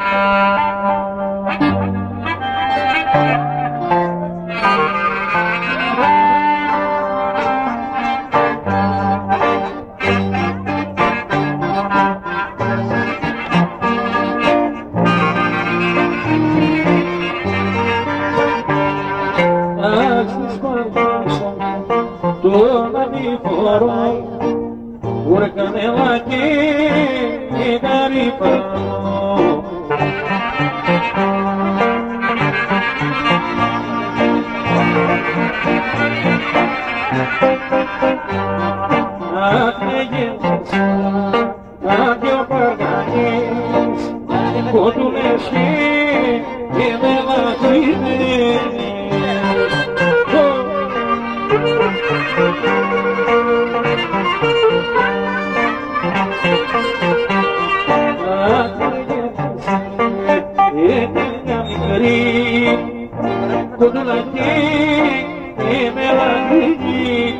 Στης Πάργας τον Ανήφορο που έκανε λακή τα ρήπανο. Αχ, γέννης, αχ, δυο Παργανής που του λες και με λαχίδες. Μια μικρή κοντουλακή με λαχίδι.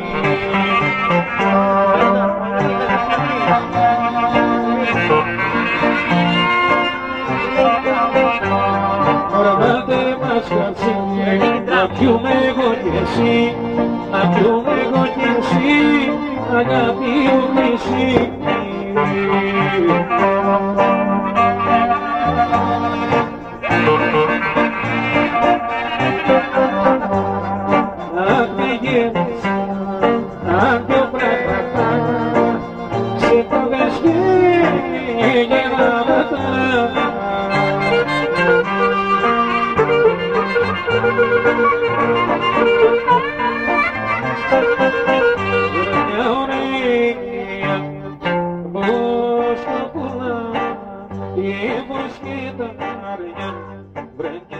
Βάλτε μας χαψί, να πιούμε εγώ κι εσύ, να πιούμε εγώ κι εσύ, αγάπη μου χρυσή. Αχ, με γέμισε, αν δυο πράγματα σε παγάς και γελάματα. Μια ωραία πώς τα πουλά, και πώς και τα μάρια βρε.